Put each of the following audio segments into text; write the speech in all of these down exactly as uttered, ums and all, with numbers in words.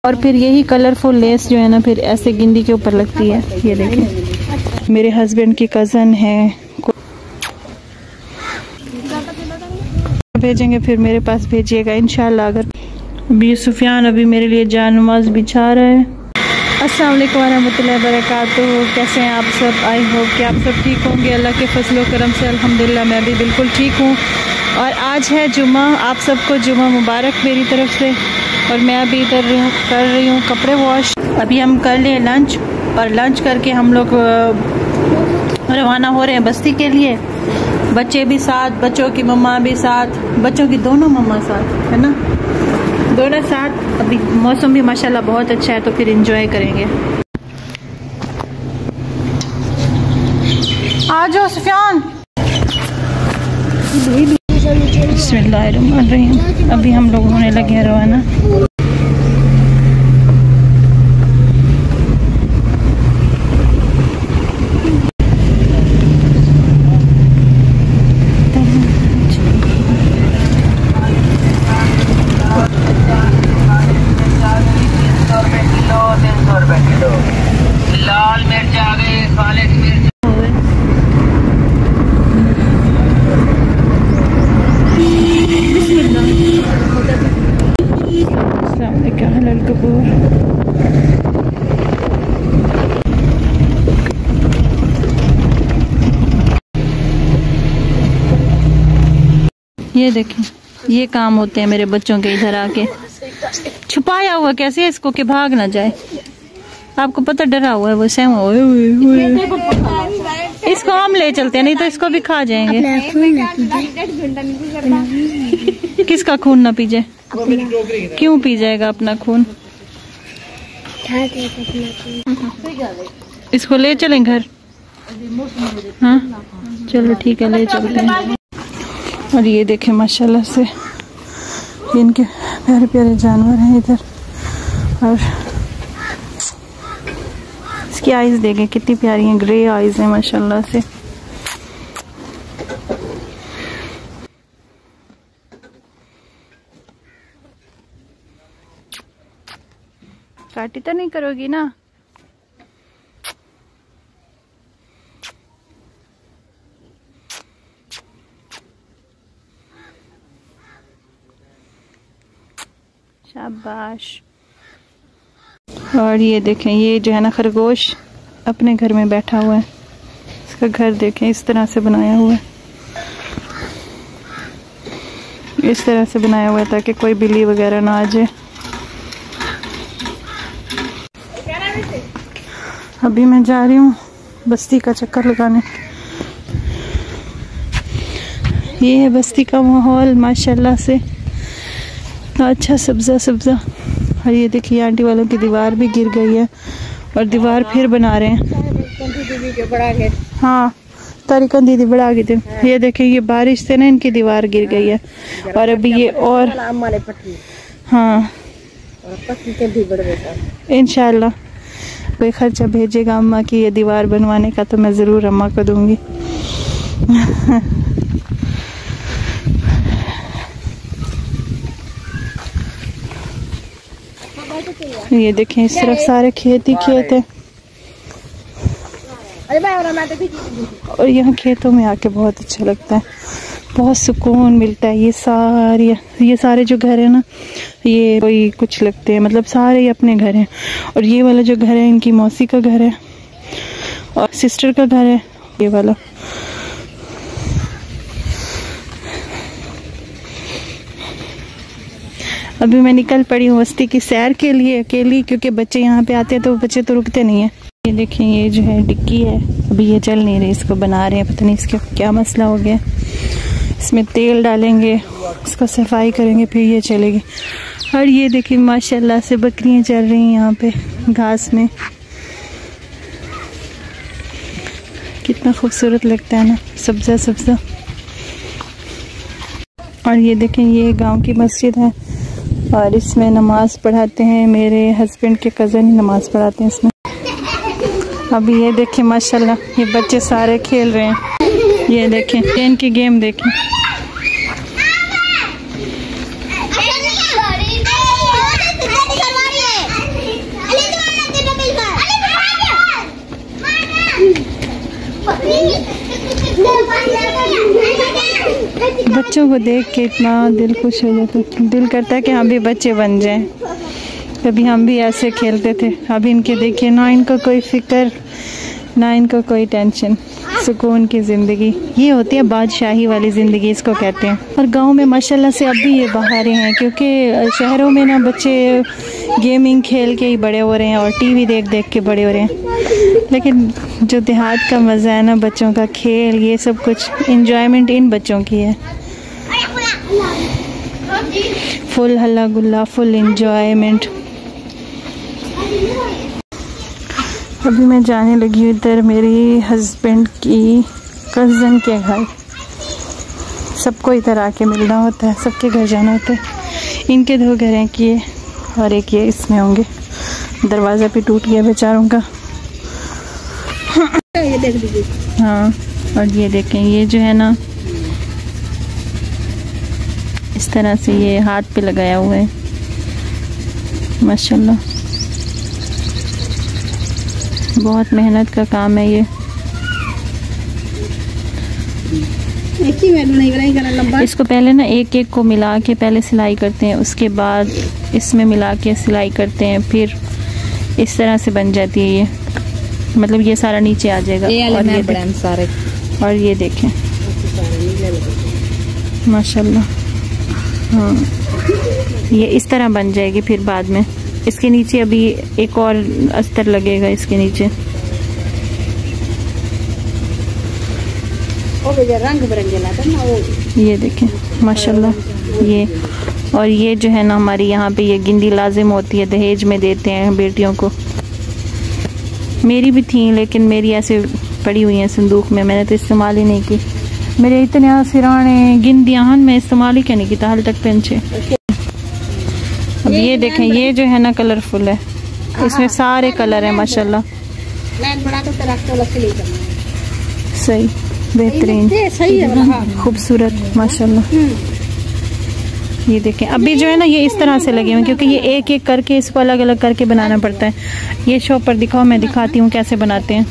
और फिर यही कलरफुल लेस जो है ना फिर ऐसे गिंदी के ऊपर लगती है। ये देखें मेरे हस्बैंड की कज़न है, भेजेंगे फिर मेरे पास भेजिएगा इंशाल्लाह। अगर अभी सुफियान अभी मेरे लिए जान नमाज बिछा रहा है। अस्सलाम वालेकुम रहमतुल्लाहि बरकातुहू। कैसे हैं आप सब? आई होप कि आप सब ठीक होंगे। अल्लाह के फजल व करम से अल्हम्दुलिल्लाह मैं भी बिल्कुल ठीक हूँ। और आज है जुमा, आप सबको जुमा मुबारक मेरी तरफ से। और मैं अभी इधर कर रही हूँ कपड़े वॉश। अभी हम कर लिए लंच और लंच करके हम लोग रवाना हो रहे हैं बस्ती के लिए। बच्चे भी साथ, बच्चों की मम्मा भी साथ, बच्चों की दोनों मम्मा साथ, है ना, दोनों साथ। अभी मौसम भी माशाल्लाह बहुत अच्छा है तो फिर एंजॉय करेंगे। आ जाओ सुफियान। बिस्मिल्लाहिर्रहमानिर्रहीम। अभी हम लोग होने लगे हैं रवाना। लाल मिर्च आ गए, काले मिर्च। ये देखें ये काम होते हैं मेरे बच्चों के इधर आके। छुपाया हुआ कैसे है इसको कि भाग ना जाए। आपको पता डरा हुआ है वो सहम हुआ है। इसको हम ले चलते हैं नहीं तो इसको भी खा जाएंगे। किसका खून ना पी जाए? क्यों पी जाएगा अपना खून? इसको ले चलें घर? हाँ चलो ठीक है ले चलते हैं। और ये देखें माशाल्लाह से इनके प्यारे प्यारे जानवर हैं इधर। और इसकी आइज़ देखें कितनी प्यारी हैं, ग्रे आइज़ हैं माशाल्लाह से। काटी तो नहीं करोगी ना? शाबाश। और ये देखें ये जो है ना खरगोश अपने घर में बैठा हुआ है। इसका घर देखें इस तरह से बनाया हुआ है, इस तरह से बनाया हुआ है ताकि कोई बिल्ली वगैरह ना आ जाए। अभी मैं जा रही हूँ बस्ती का चक्कर लगाने। ये है बस्ती का माहौल माशाल्लाह से, अच्छा सब्जा सब्जा। और ये देखिए आंटी वालों की दीवार भी गिर गई है और दीवार फिर बना रहे हैं। हाँ तारिकन दीदी बढ़ा गई थी। ये देखिए ये बारिश से ना इनकी दीवार गिर गई है और अभी ये और हाँ इंशाल्लाह कोई खर्चा भेजेगा अम्मा की ये दीवार बनवाने का तो मैं ज़रूर अम्मा को दूंगी। ये देखें इस तरफ सारे खेत ही खेत है और यहाँ खेतों में आके बहुत अच्छा लगता है, बहुत सुकून मिलता है। ये सारे ये सारे जो घर है ना ये कोई कुछ लगते हैं, मतलब सारे ही अपने घर हैं। और ये वाला जो घर है इनकी मौसी का घर है और सिस्टर का घर है ये वाला। अभी मैं निकल पड़ी हूँ बस्ती की सैर के लिए अकेली, क्योंकि बच्चे यहाँ पे आते हैं तो बच्चे तो रुकते नहीं हैं। ये देखें ये जो है डिक्की है, अभी ये चल नहीं रही, इसको बना रहे हैं, पता नहीं इसका क्या मसला हो गया। इसमें तेल डालेंगे, इसको सफाई करेंगे फिर ये चलेगी। और ये देखिए माशाल्लाह से बकरियाँ चल रही हैं यहाँ पे घास में, कितना खूबसूरत लगता है ना, सब्जा सब्जा। और ये देखें ये गांव की मस्जिद है और इसमें नमाज पढ़ाते हैं, मेरे हस्बैंड के कज़न ही नमाज पढ़ाते हैं इसमें। अभी ये देखें माशाल्लाह ये बच्चे सारे खेल रहे हैं, ये देखें इनकी गेम देखें। बच्चों को देख के इतना दिल खुश हो जाता है, दिल करता है कि हम भी बच्चे बन जाएं। कभी हम भी ऐसे खेलते थे, अब इनके देखिए ना इनको कोई फिक्र ना इनको कोई टेंशन, सुकून की ज़िंदगी। ये होती है बादशाही वाली ज़िंदगी इसको कहते हैं। और गांव में माशाल्लाह से अब भी ये बहारें हैं, क्योंकि शहरों में ना बच्चे गेमिंग खेल के ही बड़े हो रहे हैं और टीवी देख देख के बड़े हो रहे हैं। लेकिन जो देहात का मज़ा है ना, बच्चों का खेल, ये सब कुछ इंजॉयमेंट इन बच्चों की है। फुल हल्ला गुल्ला, फुल इंजॉयमेंट। अभी मैं जाने लगी हूँ इधर मेरी हस्बैंड की कज़न के घर। सबको इधर आके मिलना होता है, सबके घर जाना होता है। इनके दो घर हैं कि ये और एक ये इसमें होंगे। दरवाज़ा भी टूट गया बेचारों का। ये देख दीजिए। हाँ, और ये देखें, ये जो है ना इस तरह से ये हाथ पे लगाया हुआ है माशाल्लाह। बहुत मेहनत का काम है ये। एक ही में नहीं बनाई करना लंबा। इसको पहले ना एक एक को मिला के पहले सिलाई करते हैं, उसके बाद इसमें मिला के सिलाई करते हैं, फिर इस तरह से बन जाती है ये। मतलब ये सारा नीचे आ जाएगा। ये और ये देखें, सारे और ये देखें माशाल्लाह। हाँ, ये इस तरह बन जाएगी। फिर बाद में इसके नीचे अभी एक और अस्तर लगेगा इसके नीचे। रंग बिरंगे लाते ना वो। ये देखें माशाल्लाह। ये और ये जो है ना हमारी यहाँ पे ये गिंदी लाजिम होती है, दहेज में देते हैं बेटियों को। मेरी भी थी लेकिन मेरी ऐसे पड़ी हुई हैं संदूक में, मैंने तो इस्तेमाल ही नहीं की। मेरे इतने सिराने गिंदियाँ मैं इस्तेमाल ही क्या नहीं किया हाल तक पेंचे। अब ये देखें, ये जो है ना कलरफुल है, इसमें सारे कलर है माशाल्लाह। सही, बेहतरीन, खूबसूरत माशाल्लाह। ये देखें, अभी जो है ना ये इस तरह से लगे हुए, क्योंकि ये एक एक करके इसको अलग अलग करके बनाना पड़ता है। ये शॉप पर दिखाओ, मैं दिखाती हूँ कैसे बनाते हैं।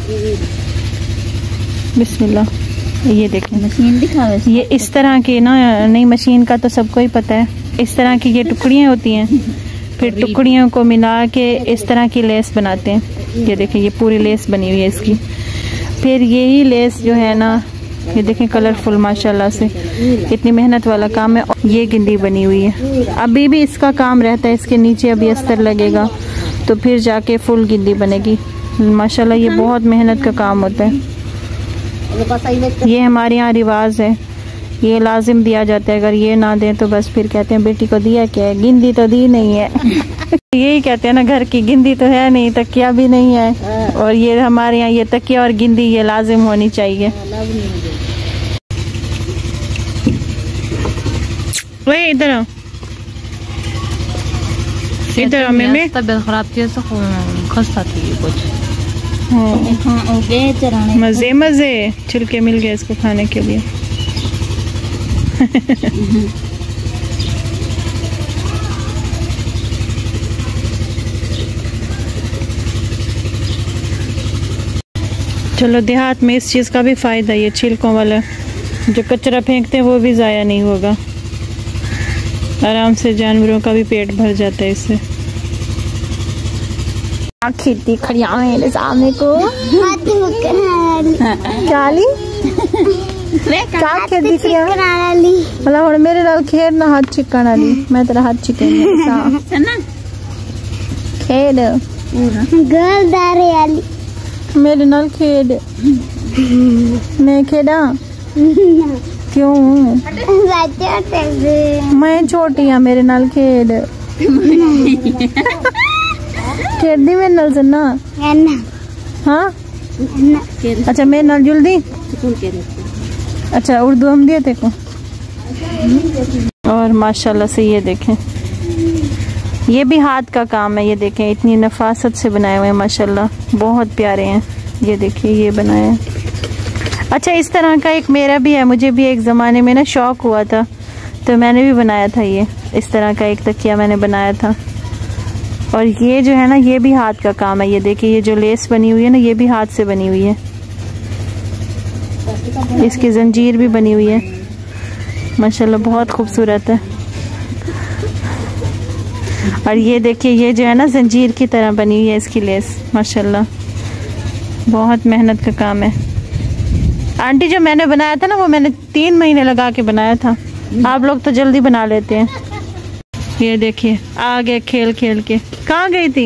बिस्मिल्लाह। ये देखें, मशीन दिखाओ। ये इस तरह की ना, नई मशीन का तो सबको ही पता है। इस तरह की ये टुकड़ियाँ होती हैं, फिर टुकड़ियों को मिला के इस तरह की लेस बनाते हैं। ये देखें, ये पूरी लेस बनी हुई है इसकी। फिर यही लेस जो है ना, ये देखें कलरफुल माशाल्लाह से, इतनी मेहनत वाला काम है। ये गिंदी बनी हुई है, अभी भी इसका काम रहता है। इसके नीचे अभी अस्तर लगेगा तो फिर जाके फुल गिंदी बनेगी माशाल्लाह। ये बहुत मेहनत का काम होता है। ये हमारे यहाँ रिवाज है, ये लाजिम दिया जाता है। अगर ये ना दें तो बस फिर कहते हैं बेटी को दिया क्या है, गिंदी तो दी नहीं है। यही कहते हैं ना, घर की गिंदी तो है नहीं, तकिया भी नहीं है। और ये हमारे यहाँ ये तकिया और गिंदी ये लाजिम होनी चाहिए। वही इधर आओ, इधर आओ। मैं तबीयत खराब थी तो खस्ता थी कुछ। मजे मजे छिलके मिल गए इसको खाने के लिए। चलो, देहात में इस चीज़ का भी फ़ायदा, ये छिलकों वाला जो कचरा फेंकते हैं वो भी ज़ाया नहीं होगा। आराम से जानवरों का भी पेट भर जाता है इससे। खेती खड़िया मेरे सामने को क्या ली क्या खेल दिख रहा मतलब और मेरे नाल खेल ना हाथ चिकन वाली, मैं तेरा हाथ चिकन खेल वाली मेरे नाल खेल। मैं खेड़ा क्यों, मैं छोटी हाँ, मेरे नाल खेल खेलदी मेरे नाल से ना। हाँ अच्छा, मेरे नाल जुलदी। अच्छा, उर्दू हम दिए थे को। और माशाल्लाह से ये देखें, ये भी हाथ का काम है। ये देखें, इतनी नफासत से बनाए हुए हैं माशाल्लाह, बहुत प्यारे हैं। ये देखिए, ये बनाया। अच्छा, इस तरह का एक मेरा भी है, मुझे भी एक ज़माने में ना शौक़ हुआ था तो मैंने भी बनाया था। ये इस तरह का एक तकिया मैंने बनाया था। और ये जो है ना, ये भी हाथ का काम है। ये देखिए, ये जो लेस बनी हुई है ना, ये भी हाथ से बनी हुई है। इसकी जंजीर भी बनी हुई है। माशाल्लाह बहुत खूबसूरत है। और ये देखिए ये जो है ना जंजीर की तरह बनी हुई है इसकी लेस, माशाल्लाह बहुत मेहनत का काम है। आंटी जो मैंने बनाया था ना वो मैंने तीन महीने लगा के बनाया था, आप लोग तो जल्दी बना लेते हैं। ये देखिए आ गए खेल खेल के। कहाँ गई थी?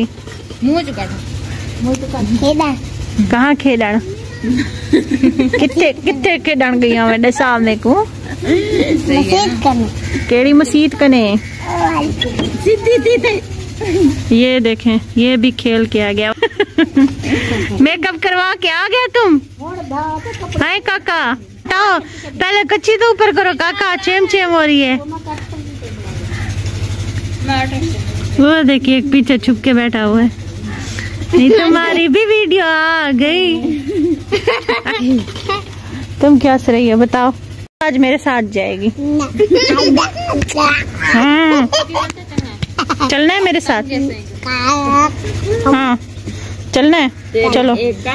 कहाँ खेलन? कितने कितने खेलन गई हूँ मैंने सामने को केड़ी मसीद कने। ये देखें ये भी खेल के आ गया। मेकअप करवा के आ गया तुम? हाय काका तो पहले कच्ची तो ऊपर करो काका, चेम चेम हो रही है। वो देखिए एक पीछे छुप के बैठा हुआ है। नहीं तुम्हारी भी वीडियो आ गई। तुम क्या हंस रही हो बताओ? आज मेरे साथ जाएगी। हाँ चलना है मेरे साथ? हाँ चलना है, चलो।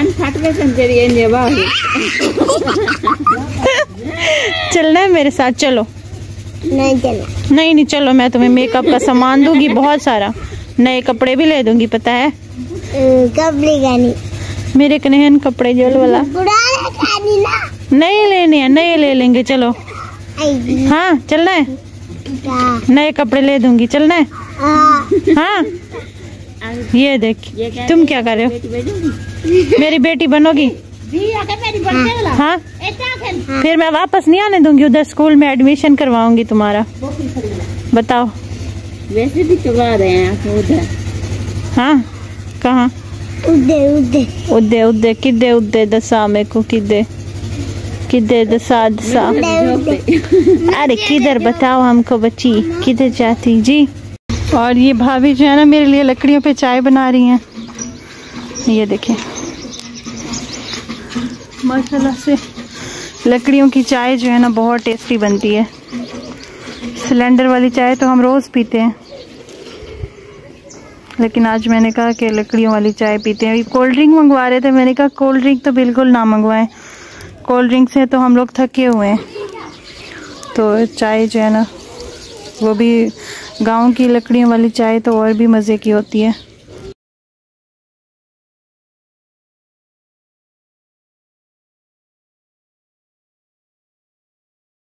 चलना है मेरे साथ, चलो। नहीं चलना। नहीं नहीं चलो, मैं तुम्हें मेकअप का सामान दूंगी बहुत सारा, नए कपड़े भी ले दूंगी पता है। कपड़े नहीं मेरे कन्हैन कपड़े जोल वाला नहीं लेने हैं, नए ले लेंगे चलो। हाँ चलना है, नए कपड़े ले दूंगी, चलना है। हाँ ये देख तुम क्या कर रहे हो? मेरी बेटी बनोगी? हाँ फिर मैं वापस नहीं आने दूंगी, उधर स्कूल में एडमिशन करवाऊंगी तुम्हारा। बताओ। वैसे भी करवा रहे हैं उधर। हाँ कहाँ? उदे उदे उदे उदे किदे उदे दसा मेरे को, किदे किधर दसा दसा। अरे किधर बताओ हमको बच्ची, किधर जाती जी। और ये भाभी जो है ना मेरे लिए लकड़ियों पे चाय बना रही हैं। ये देखें माशाल्लाह से लकड़ियों की चाय जो है ना बहुत टेस्टी बनती है। सिलेंडर वाली चाय तो हम रोज़ पीते हैं, लेकिन आज मैंने कहा कि लकड़ियों वाली चाय पीते हैं। कोल्ड ड्रिंक मंगवा रहे थे, मैंने कहा कोल्ड ड्रिंक तो बिल्कुल ना मंगवाएं, कोल्ड ड्रिंक से तो हम लोग थके हुए हैं। तो चाय जो है ना वो भी गांव की लकड़ियों वाली चाय तो और भी मज़े की होती है।